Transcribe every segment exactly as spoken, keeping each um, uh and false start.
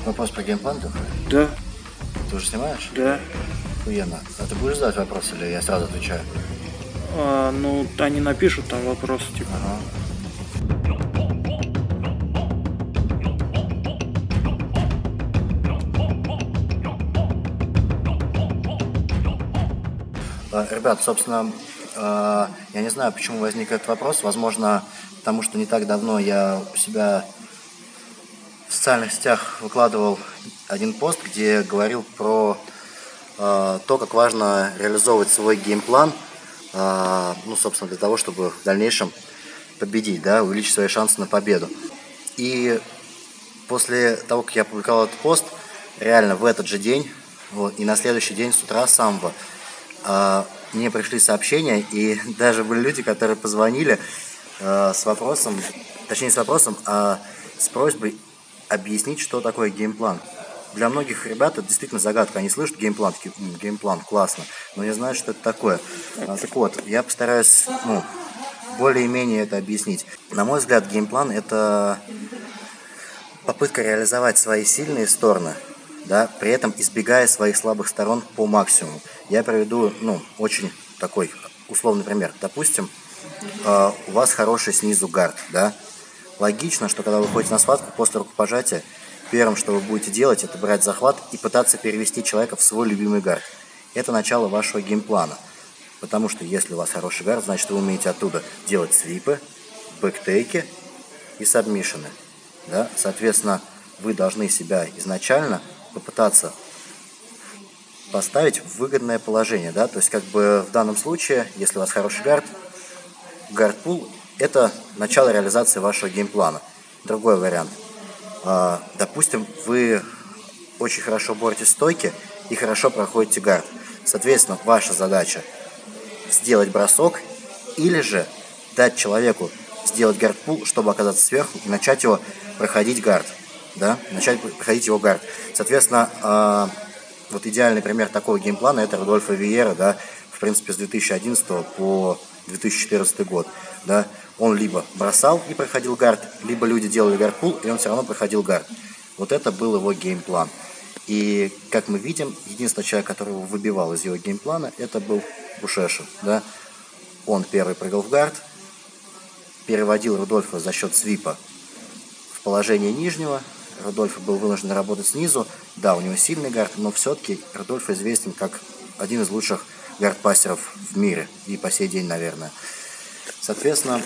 Вопрос про геймплан такой? Да. Ты уже снимаешь? Да. Охуенно. А ты будешь задать вопрос или я сразу отвечаю? А, ну, они напишут там вопрос, типа. Ага. Ребят, собственно, я не знаю, почему возник этот вопрос. Возможно, потому что не так давно я у себя в социальных сетях выкладывал один пост, где говорил про то, как важно реализовывать свой геймплан, ну, собственно, для того, чтобы в дальнейшем победить, да, увеличить свои шансы на победу. И после того, как я опубликовал этот пост, реально в этот же день, вот, и на следующий день с утра самого, мне пришли сообщения, и даже были люди, которые позвонили э, с вопросом, точнее не с вопросом, а с просьбой объяснить, что такое геймплан. Для многих ребят это действительно загадка. Они слышат геймплан, такие, М, геймплан, классно, но не знают, что это такое. А, так вот, я постараюсь, ну, более-менее это объяснить. На мой взгляд, геймплан – это попытка реализовать свои сильные стороны, да, при этом избегая своих слабых сторон по максимуму. Я приведу, ну, очень такой условный пример. Допустим, э, у вас хороший снизу гард, да. Логично, что когда вы ходите на схватку, после рукопожатия, первым, что вы будете делать, это брать захват и пытаться перевести человека в свой любимый гард. Это начало вашего геймплана. Потому что если у вас хороший гард, значит вы умеете оттуда делать свипы, бэктейки и сабмишины. Да? Соответственно, вы должны себя изначально попытаться поставить в выгодное положение. Да? То есть, как бы в данном случае, если у вас хороший гард, гард-пул – это начало реализации вашего геймплана. Другой вариант. А, допустим, вы очень хорошо боретесь стойки и хорошо проходите гард. Соответственно, ваша задача – сделать бросок или же дать человеку сделать гард-пул, чтобы оказаться сверху и начать его проходить гард. Да? Начать проходить его гард. Соответственно, э, вот идеальный пример такого геймплана – это Рудольфо Виейра, да, в принципе, с две тысячи одиннадцатого по две тысячи четырнадцатый год. Да? Он либо бросал и проходил гард, либо люди делали гард-пул, и он все равно проходил гард. Вот это был его геймплан. И, как мы видим, единственный человек, который его выбивал из его геймплана, это был Бушеша. Да? Он первый прыгал в гард, переводил Рудольфа за счет свипа в положение нижнего. Рудольф был вынужден работать снизу. Да, у него сильный гард, но все-таки Рудольф известен как один из лучших гардпастеров в мире. И по сей день, наверное. Соответственно,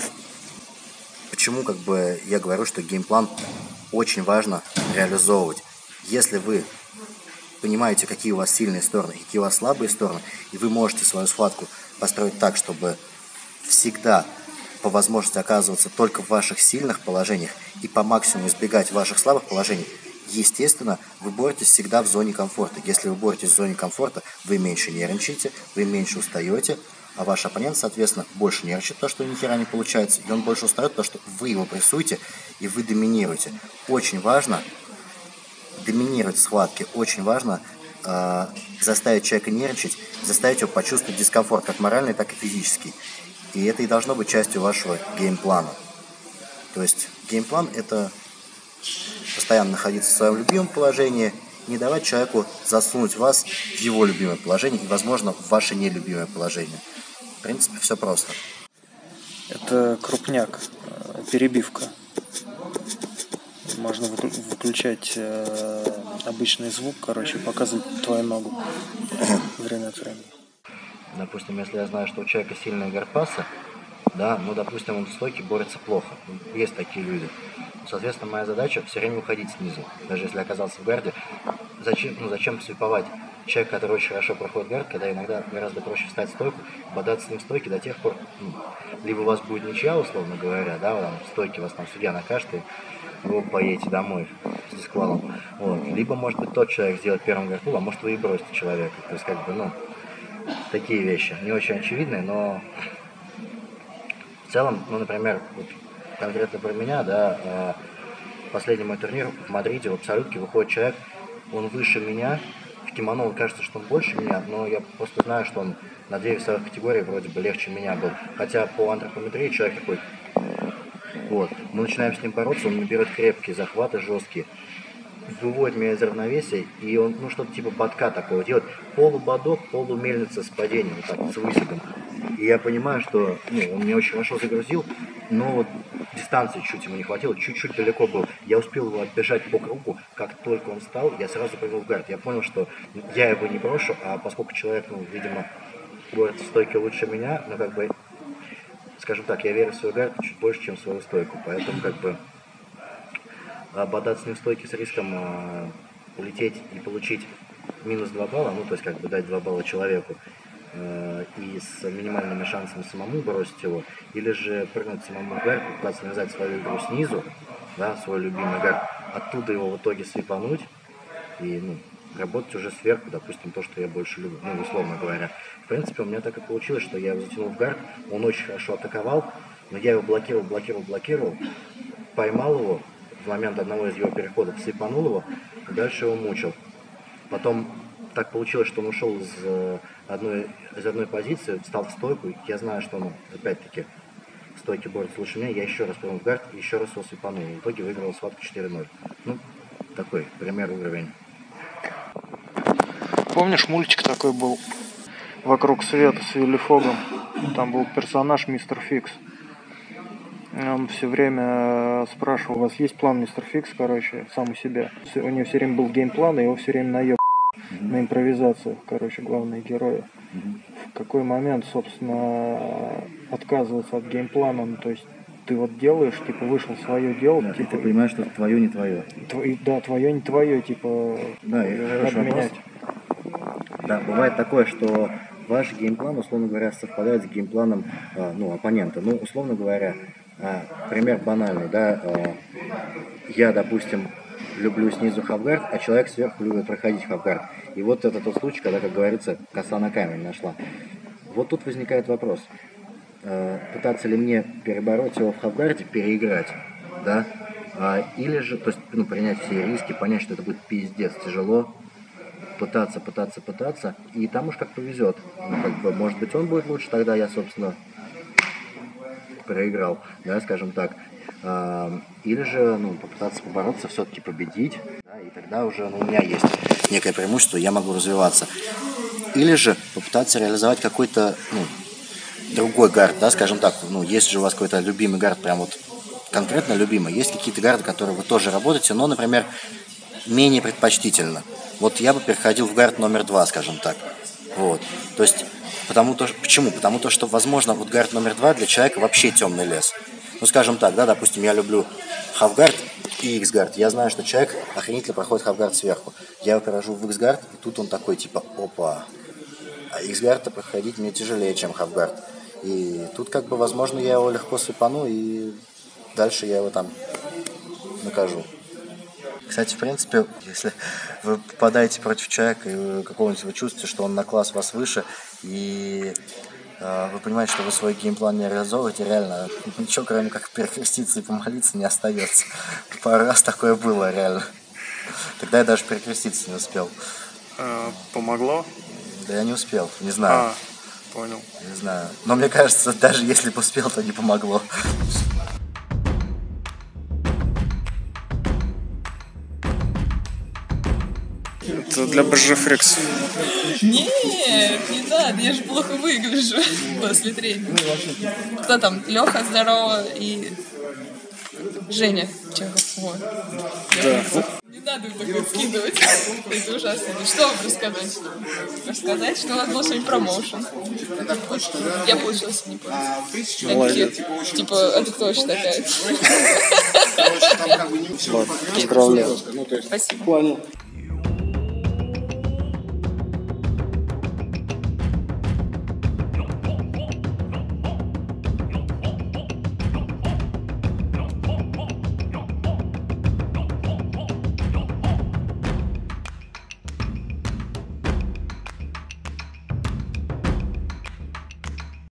почему как бы я говорю, что геймплан очень важно реализовывать. Если вы понимаете, какие у вас сильные стороны, какие у вас слабые стороны, и вы можете свою схватку построить так, чтобы всегда по возможности оказываться только в ваших сильных положениях и по максимуму избегать ваших слабых положений, естественно, вы боретесь всегда в зоне комфорта. Если вы боретесь в зоне комфорта, вы меньше нервничаете, вы меньше устаете, а ваш оппонент, соответственно, больше нервничает, потому что ни хера не получается, и он больше устает, потому что вы его прессуете и вы доминируете. Очень важно доминировать в схватке, очень важно э, заставить человека нервничать, заставить его почувствовать дискомфорт, как моральный, так и физический. И это и должно быть частью вашего геймплана. То есть геймплан – это постоянно находиться в своем любимом положении, не давать человеку засунуть вас в его любимое положение и, возможно, в ваше нелюбимое положение. В принципе, все просто. Это крупняк, перебивка. Можно выключать э, обычный звук, короче, показывать твою ногу время от времени. Допустим, если я знаю, что у человека сильные гардпасы, да, ну, допустим, он в стойке борется плохо. Есть такие люди. Соответственно, моя задача все время уходить снизу. Даже если оказался в гарде, зачем, ну, зачем свиповать человека, который очень хорошо проходит гард, когда иногда гораздо проще встать в стойку, бодаться с ним в стойке до тех пор, ну, либо у вас будет ничья, условно говоря, да, вот там, в стойке вас там судья накажет, и вы поедете домой с дисквалом. Вот. Либо, может быть, тот человек сделает первым гардпул, а может, вы и бросите человека. То есть, как бы, ну, такие вещи. Не очень очевидные, но в целом, ну, например, вот конкретно про меня, да, последний мой турнир в Мадриде, в абсолютке выходит человек, он выше меня, в кимоно он кажется, что он больше меня, но я просто знаю, что он на две весовых категории вроде бы легче меня был. Хотя по антропометрии человек такой, вот, мы начинаем с ним бороться, он не берет крепкие захваты, жесткие. выводит меня из равновесия, и он, ну, что-то типа ботка такого делает. Полубодок, полумельница с падением, вот так, с высадом. И я понимаю, что, ну, он меня очень хорошо загрузил, но вот дистанции чуть ему не хватило, чуть-чуть далеко был. Я успел его отбежать по кругу, как только он встал, я сразу прыгнул в гард. Я понял, что я его не брошу, а поскольку человек, ну, видимо, борется в стойке лучше меня, ну, как бы, скажем так, я верю в свой гард чуть больше, чем в свою стойку, поэтому, как бы, бодаться с ним в стойке с риском а, улететь и получить минус два балла, ну, то есть, как бы, дать два балла человеку, э, и с минимальными шансами самому бросить его, или же прыгнуть самому в гард, пытаться навязать свою игру снизу, да, свой любимый гард, оттуда его в итоге свипануть и, ну, работать уже сверху, допустим, то, что я больше люблю, ну, условно говоря. В принципе, у меня так и получилось, что я его затянул в гард, он очень хорошо атаковал, но я его блокировал, блокировал, блокировал, поймал его в момент одного из его переходов, свипанул его, и дальше его мучил. Потом так получилось, что он ушел из одной, из одной позиции, встал в стойку, я знаю, что он, опять-таки, в стойке борется лучше меня, я еще раз прыгнул в гард, еще раз его свипанул, и в итоге выиграл схватку четыре ноль. Ну, такой пример уровень. Помнишь, мультик такой был «Вокруг света» с Вилли Фогом? Там был персонаж мистер Фикс. Он все время спрашивал: у вас есть план, мистер Фикс, короче, сам у себя. У него все время был геймплан, и его все время наеб mm-hmm. на импровизациях, короче, главные герои. Mm-hmm. В какой момент, собственно, отказываться от геймплана, ну, то есть ты вот делаешь, типа, вышел свое дело, да, типа, ты понимаешь, что твое не твое. Твой, да, твое не твое, типа, да, надо менять. Да, бывает такое, что ваш геймплан, условно говоря, совпадает с геймпланом э, ну, оппонента. Ну, условно говоря, э, пример банальный, да, э, я, допустим, люблю снизу хавгард, а человек сверху любит проходить хавгард. И вот это тот случай, когда, как говорится, коса на камень нашла. Вот тут возникает вопрос, э, пытаться ли мне перебороть его в хавгарде, переиграть, да, а, или же, то есть, ну, принять все риски, понять, что это будет пиздец тяжело, пытаться, пытаться, пытаться, и там уж как повезет. Ну, как бы, может быть, он будет лучше, тогда я, собственно, проиграл, да, скажем так. А, или же, ну, попытаться побороться, все-таки победить, да, и тогда уже, ну, у меня есть некое преимущество, я могу развиваться. Или же попытаться реализовать какой-то, ну, другой гард, да, скажем так, ну, есть же у вас какой-то любимый гард, прям вот конкретно любимый, есть какие-то гарды, которые вы тоже работаете, но, например, менее предпочтительно. Вот я бы переходил в гард номер два, скажем так. Вот. То есть, потому то, почему? Потому то, что, возможно, вот гард номер два для человека вообще темный лес. Ну, скажем так, да, допустим, я люблю хавгард и иксгард. Я знаю, что человек охренительно проходит хавгард сверху. Я его перехожу в иксгард, и тут он такой, типа, опа. А иксгард-то проходить мне тяжелее, чем хавгард. И тут, как бы, возможно, я его легко свипану, и дальше я его там накажу. Кстати, в принципе, если вы попадаете против человека, и какого-нибудь вы чувствуете, что он на класс вас выше, и э, вы понимаете, что вы свой геймплан не реализовываете, реально ничего, кроме как перекреститься и помолиться, не остается. Пару раз такое было, реально. Тогда я даже перекреститься не успел. А, помогло? Да я не успел, не знаю. А, понял. Не знаю. Но мне кажется, даже если бы успел, то не помогло. Это для Божефрикс. Нет, не надо, я же плохо выгляжу после тренинга. Кто там? Леха, здорово, и Женя Чехов. Вот. Да. Не надо такое скидывать. Это ужасно. Что вам рассказать? Рассказать, что у вас был сегодня промоушен. Я получилась, не понял. Молодец. Типа, это кто вообще такая? Поздравляю. Спасибо. Понял.